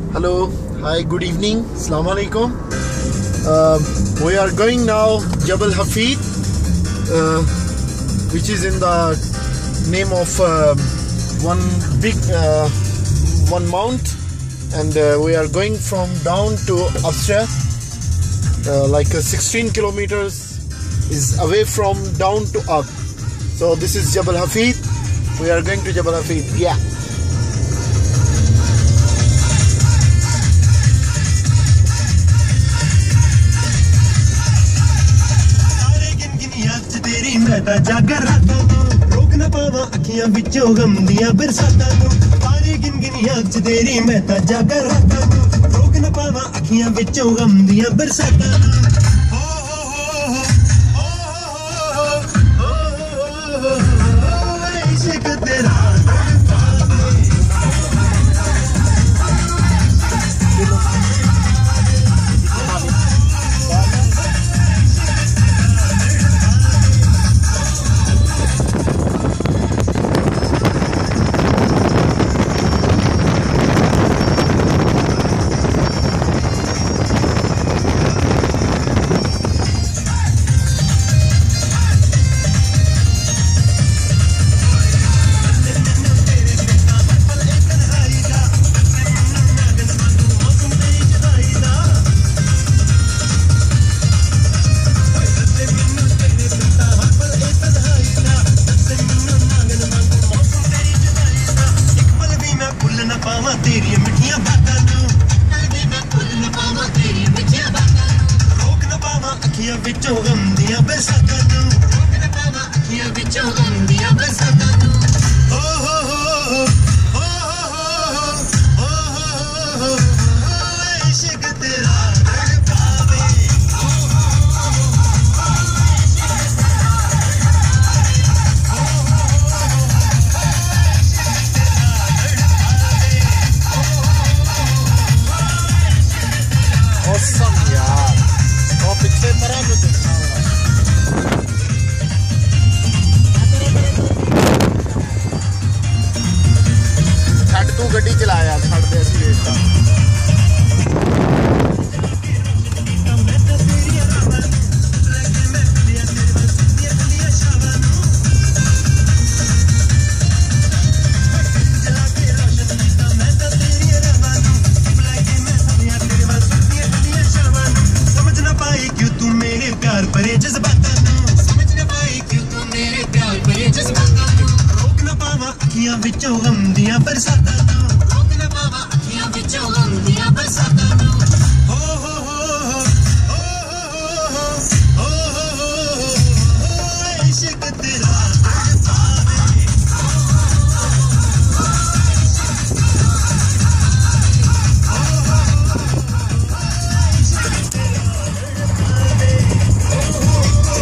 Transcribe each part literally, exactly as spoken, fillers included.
Hello, hi, good evening, Assalamu alaikum. Uh, we are going now Jabal Hafid, uh, which is in the name of uh, one big uh, one mount, and uh, we are going from down to Austria, uh, like uh, sixteen kilometers is away from down to up. So this is Jabal Hafid. We are going to Jabal Hafid. Yeah. मैं ता जागर राता नू रोक ना पावा अखियां विचों गम दियां बरसातां नू तारे गिन गिन याद च तेरी मैं ता जागर राता नू रोक ना पावा अखियां विचों गम दियां बरसातां नू हो हो हो हो हो इश्क तेरा तेरी मिठियां बातां नू कभी मैं भुल ना पावां तेरी मिठियां बातां नू रोक ना पावां अखियां विचों गम दियां बरसातां नू रोक ना पावां अखियां विचों गम दियां बरसातां नू हो हो हो हो हो हो हो इश्क तेरा तड़पावे हो हो Awesome यार, और पिछले तरह में देखना छड़ तू गड्डी चलाया छड़ दे सी वेटा प्यार भरे जज्बातां नू समझ ना पाई क्यों तू मेरे प्यार भरे जज्बातां नू रोक ना पावां अखियां विचों गम दियां बरसातां नू रोक ना पावां अखियां विचों गम दियां बरसातां नू हो हो हो हो हो हो हो इश्क तेरा Oh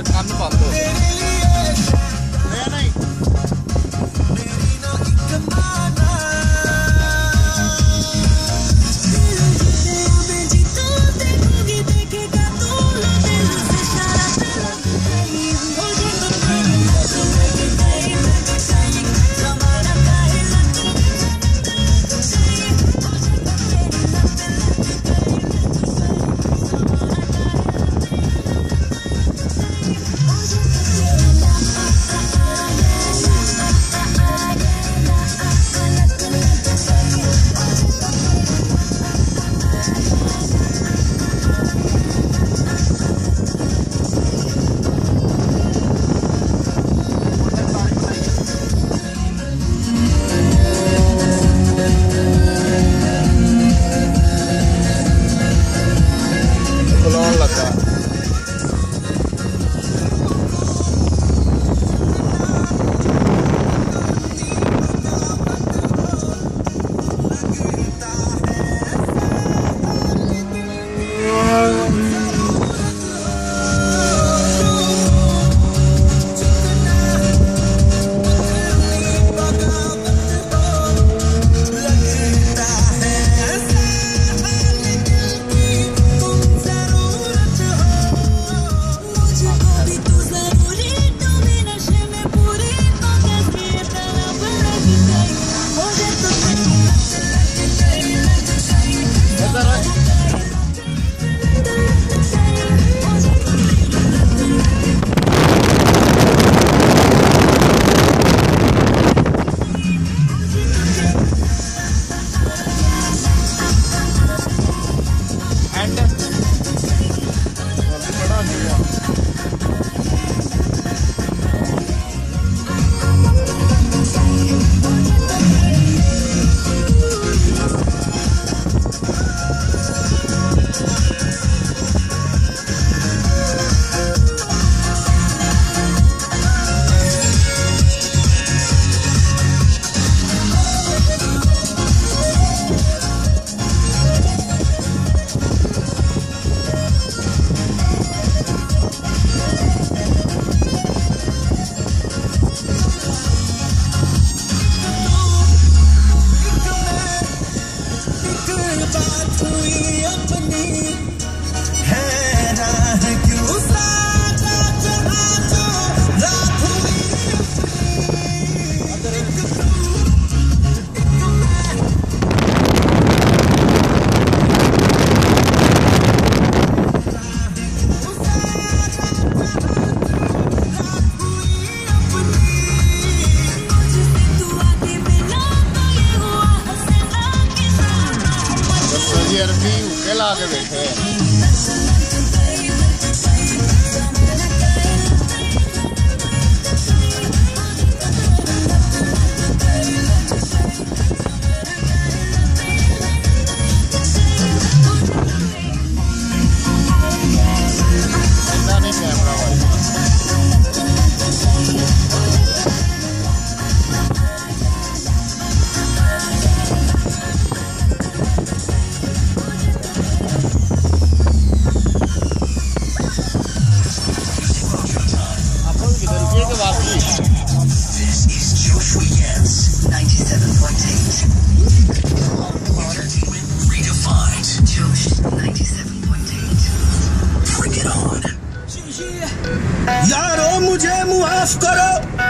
यार कान बंद हो नहीं नहीं आगे बैठे यारो मुझे मुआफ करो,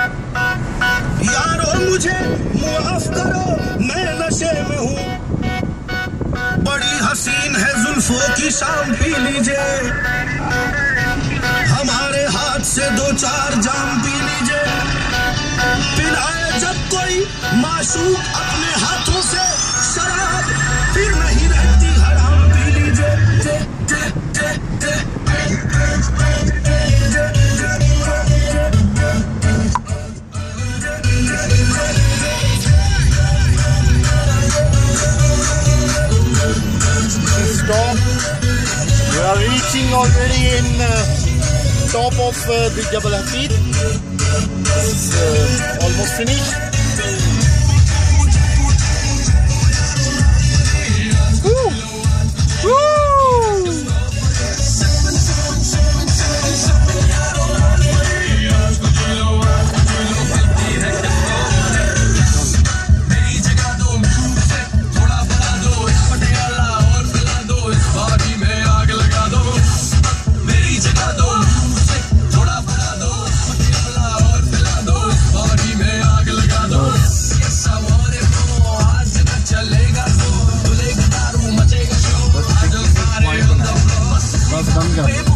यारो मुझे मुआफ करो, मैं नशे में हूँ। बड़ी हसीन है जुल्फों की शाम, पी लीजिए हमारे हाथ से दो चार जाम पी लीजिए। पिलाए जब कोई माशूक अपने हाथों से शराब, फिर नहीं रहती हराम, पी लीजिए। जे, जे, जे, जे, Stop. We are reaching already in uh, top of uh, the Jabal Hafid. It's uh, almost finished. Woo! Woo! समझा